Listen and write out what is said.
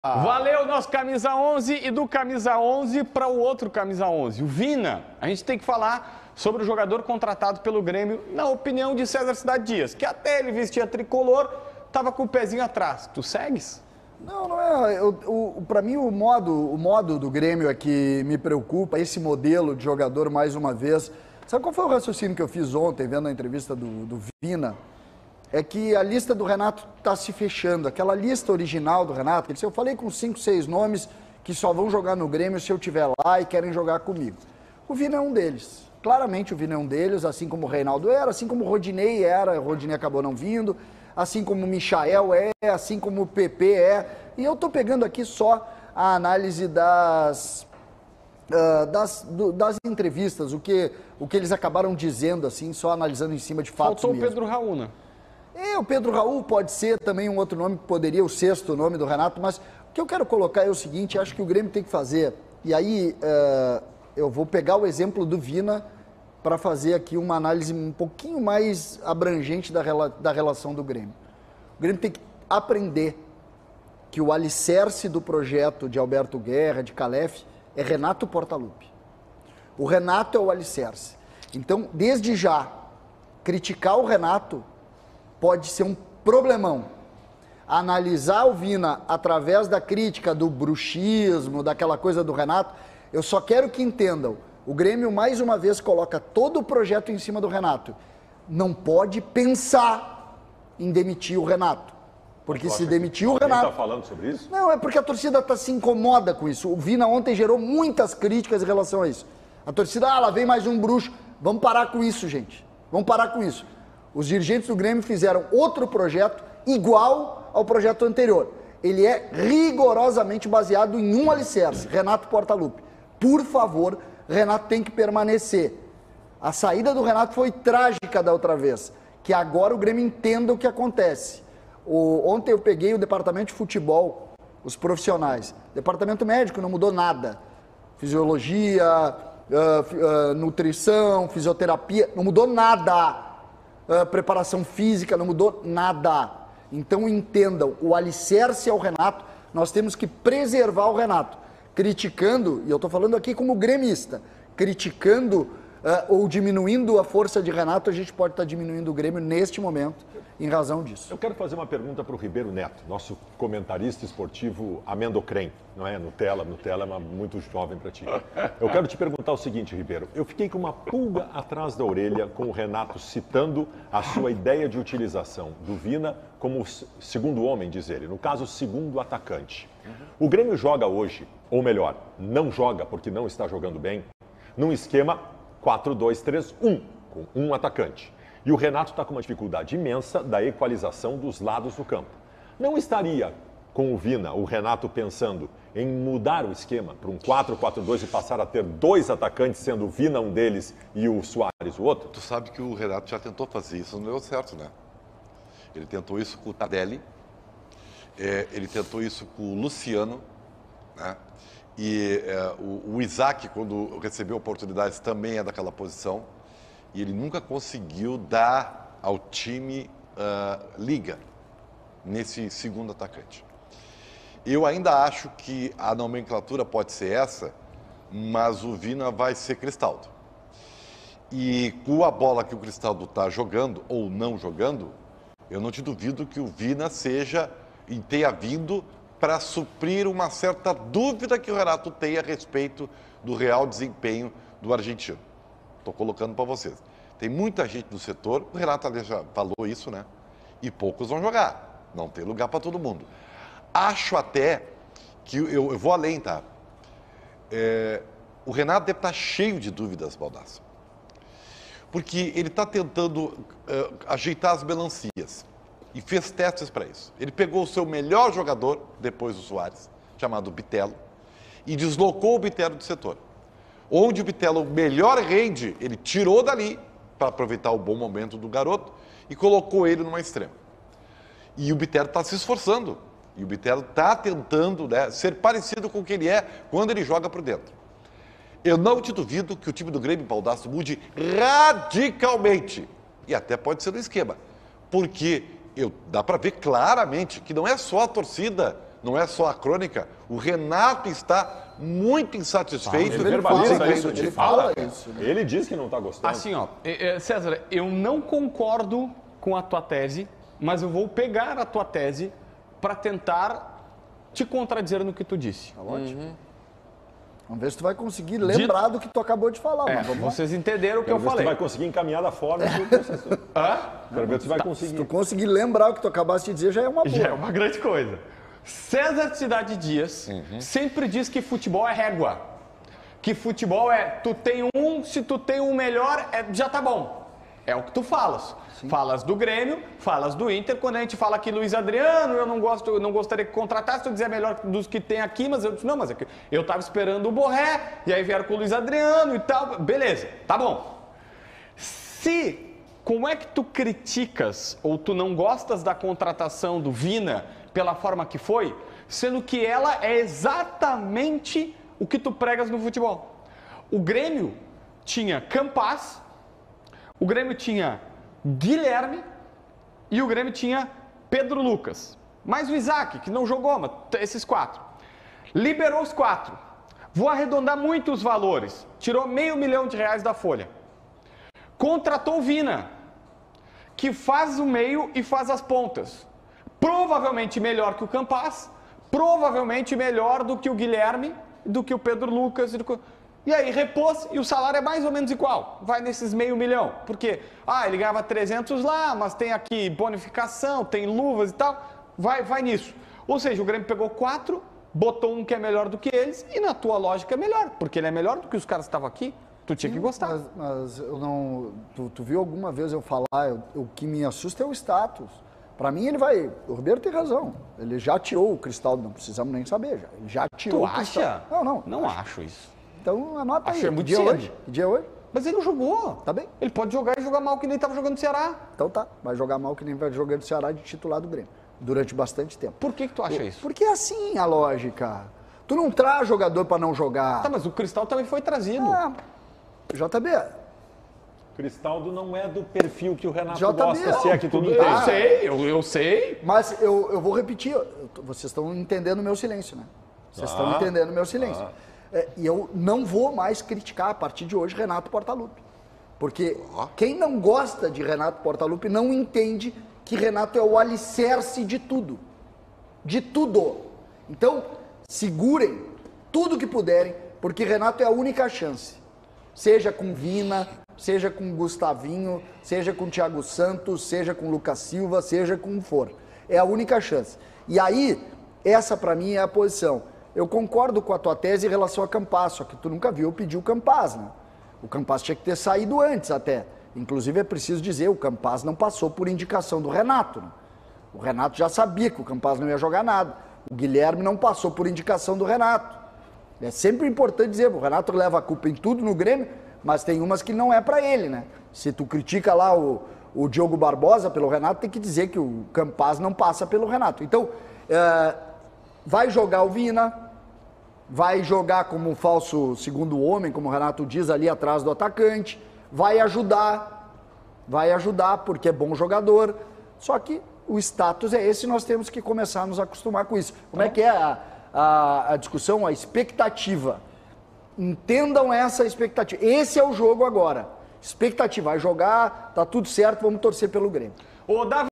Valeu, nosso camisa 11, e do camisa 11 para o outro camisa 11, o Vina. A gente tem que falar sobre o jogador contratado pelo Grêmio, na opinião de César Cidade Dias, que até ele vestia tricolor, estava com o pezinho atrás. Tu segues? Não é. Para mim, o modo do Grêmio é que me preocupa, esse modelo de jogador, mais uma vez. Sabe qual foi o raciocínio que eu fiz ontem, vendo a entrevista do Vina? É que a lista do Renato está se fechando. Aquela lista original do Renato, que ele disse, eu falei com 5, 6 nomes que só vão jogar no Grêmio se eu estiver lá e querem jogar comigo. O Vina é um deles. Claramente o Vina é um deles, assim como o Reinaldo era, assim como o Rodinei era, o Rodinei acabou não vindo, assim como o Michael é, assim como o PP é. E eu estou pegando aqui só a análise das entrevistas, o que eles acabaram dizendo, assim, só analisando em cima de fatos Faltou mesmo. o Pedro Raul, né? O Pedro Raul pode ser também um outro nome, poderia o sexto nome do Renato, mas o que eu quero colocar é o seguinte, acho que o Grêmio tem que fazer, e aí eu vou pegar o exemplo do Vina para fazer aqui uma análise um pouquinho mais abrangente da relação do Grêmio. O Grêmio tem que aprender que o alicerce do projeto de Alberto Guerra, de Calef, é Renato Portaluppi. O Renato é o alicerce. Então, desde já, criticar o Renato pode ser um problemão. Analisar o Vina através da crítica do bruxismo, daquela coisa do Renato, eu só quero que entendam, o Grêmio mais uma vez coloca todo o projeto em cima do Renato. Não pode pensar em demitir o Renato. Porque se demitir o Renato... Está falando sobre isso? Não, é porque a torcida se incomoda com isso. O Vina ontem gerou muitas críticas em relação a isso. A torcida, lá vem mais um bruxo. Vamos parar com isso, gente. Vamos parar com isso. Os dirigentes do Grêmio fizeram outro projeto igual ao projeto anterior. Ele é rigorosamente baseado em um alicerce, Renato Portaluppi. Por favor, Renato tem que permanecer. A saída do Renato foi trágica da outra vez. Que agora o Grêmio entenda o que acontece. Ontem eu peguei o departamento de futebol, os profissionais. Departamento médico não mudou nada. Fisiologia, nutrição, fisioterapia, não mudou nada. Preparação física, não mudou nada. Então entendam, o alicerce é o Renato, nós temos que preservar o Renato. Criticando, e eu estou falando aqui como gremista, criticando ou diminuindo a força de Renato, a gente pode estar diminuindo o Grêmio neste momento, em razão disso. Eu quero fazer uma pergunta para o Ribeiro Neto, nosso comentarista esportivo amendocrem, não é? Nutella é muito jovem para ti. Eu quero te perguntar o seguinte, Ribeiro, eu fiquei com uma pulga atrás da orelha com o Renato citando a sua ideia de utilização do Vina como segundo homem, diz ele, no caso, segundo atacante. O Grêmio joga hoje, ou melhor, não joga porque não está jogando bem, num esquema 4-2-3-1, com um atacante. E o Renato está com uma dificuldade imensa da equalização dos lados do campo. Não estaria com o Vina, o Renato, pensando em mudar o esquema para um 4-4-2 e passar a ter dois atacantes, sendo o Vina um deles e o Soares o outro? Tu sabe que o Renato já tentou fazer isso, não deu certo, né? Ele tentou isso com o Tardelli, ele tentou isso com o Luciano, né? E o Isaac, quando recebeu oportunidades, também é daquela posição. E ele nunca conseguiu dar ao time liga nesse segundo atacante. Eu ainda acho que a nomenclatura pode ser essa, mas o Vina vai ser Cristaldo. E com a bola que o Cristaldo está jogando ou não jogando, eu não te duvido que o Vina seja e tenha vindo para suprir uma certa dúvida que o Renato tem a respeito do real desempenho do argentino. Estou colocando para vocês. Tem muita gente no setor, o Renato já falou isso, né? E poucos vão jogar. Não tem lugar para todo mundo. Acho até que, eu vou além, tá? O Renato deve estar cheio de dúvidas, Baldasso. Porque ele está tentando ajeitar as melancias. E fez testes para isso. Ele pegou o seu melhor jogador, depois do Soares, chamado Bitelo, e deslocou o Bitelo do setor. Onde o Bitelo melhor rende, ele tirou dali, para aproveitar o bom momento do garoto, e colocou ele numa extrema. E o Bitelo está se esforçando. E o Bitelo está tentando, né, ser parecido com o que ele é quando ele joga por dentro. Eu não te duvido que o time do Grêmio Baldasso mude radicalmente. E até pode ser no esquema. Porque dá para ver claramente que não é só a torcida não é só a crônica, o Renato está muito insatisfeito. Ele verbaliza com o isso, desempenho do ele time. fala. isso, né? Ele diz que não está gostando. Assim, ó, César, eu não concordo com a tua tese, mas eu vou pegar a tua tese para tentar te contradizer no que tu disse. Tá ótimo. Vamos ver se tu vai conseguir lembrar do que tu acabou de falar. Mas vamos lá. Vocês entenderam o que Quero eu ver se tu falei. vai conseguir encaminhar da forma que você... Hã? Quero ver se tu vai Se conseguir. tu conseguir lembrar o que tu acabaste de dizer, já é uma boa. Já é uma grande coisa. César Cidade Dias sempre diz que futebol é régua. Que futebol é, tu tem um, se tu tem um melhor, já tá bom. É o que tu falas. Sim. Falas do Grêmio, falas do Inter. Quando a gente fala que Luiz Adriano, eu não gostaria que contratasse, tu dizer melhor dos que tem aqui, mas eu disse, não, mas é que eu tava esperando o Borré, e aí vieram com o Luiz Adriano e tal. Beleza, tá bom. Como é que tu criticas ou tu não gostas da contratação do Vina pela forma que foi, sendo que ela é exatamente o que tu pregas no futebol? O Grêmio tinha Campaz, o Grêmio tinha Guilherme e o Grêmio tinha Pedro Lucas. Mais o Isaac, que não jogou, mas esses 4. Liberou os 4. Vou arredondar muito os valores. Tirou R$500 mil da folha. Contratou o Vina, que faz o meio e faz as pontas. Provavelmente melhor que o Campaz, provavelmente melhor do que o Guilherme, do que o Pedro Lucas. E aí repôs e o salário é mais ou menos igual. Vai nesses R$500 mil. Por quê? Ele ganhava 300 lá, mas tem aqui bonificação, tem luvas e tal. Vai nisso. Ou seja, o Grêmio pegou 4, botou um que é melhor do que eles e na tua lógica é melhor, porque ele é melhor do que os caras que estavam aqui. Tu tinha que gostar. Mas eu não... Tu viu alguma vez eu falar, o que me assusta é o status. Pra mim ele vai... O Ribeiro tem razão. Ele já tirou o Cristaldo, não precisamos nem saber já. Ele já tirou Tu o Cristaldo. acha? Não. Não acho isso. Então anota aí. Acho muito que dia cedo. hoje? Que dia é hoje? Mas ele não jogou. Tá bem. Ele pode jogar e jogar mal que nem estava jogando no Ceará. Então tá. Vai jogar mal que nem vai jogar no Ceará de titular do Grêmio. Durante bastante tempo. Por que tu acha isso? Porque é assim a lógica. Tu não traz jogador pra não jogar. Tá, mas o Cristal também foi trazido. JB. Cristaldo não é do perfil que o Renato JB, gosta, se é que tu me Eu entende. sei, eu sei. Mas eu vou repetir. Vocês estão entendendo o meu silêncio, né? Vocês estão entendendo o meu silêncio. E eu não vou mais criticar a partir de hoje Renato Portaluppi. Porque quem não gosta de Renato Portaluppi não entende que Renato é o alicerce de tudo. De tudo. Então, segurem tudo que puderem, porque Renato é a única chance. Seja com Vina, seja com Gustavinho, seja com Thiago Santos, seja com Lucas Silva, seja com for. É a única chance. E aí, essa pra mim é a posição. Eu concordo com a tua tese em relação a Campaz, só que tu nunca viu eu pedir o Campaz, né? O Campaz tinha que ter saído antes até. Inclusive é preciso dizer, o Campaz não passou por indicação do Renato, né? O Renato já sabia que o Campaz não ia jogar nada. O Guilherme não passou por indicação do Renato. É sempre importante dizer, o Renato leva a culpa em tudo no Grêmio, mas tem umas que não é pra ele, né? Se tu critica lá o Diogo Barbosa pelo Renato, tem que dizer que o Campaz não passa pelo Renato. Então, vai jogar o Vina, vai jogar como um falso segundo homem, como o Renato diz, ali atrás do atacante, vai ajudar, porque é bom jogador, só que o status é esse e nós temos que começar a nos acostumar com isso. Como é que é a discussão, a expectativa? Entendam essa expectativa. Esse é o jogo agora. Expectativa, vai jogar, tá tudo certo, vamos torcer pelo Grêmio. Ô, Davi.